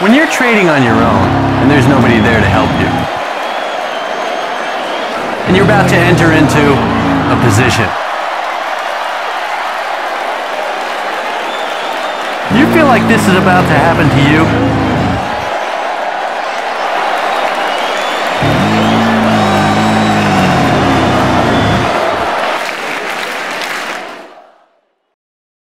When you're trading on your own and there's nobody there to help you, and you're about to enter into a position, do you feel like this is about to happen to you?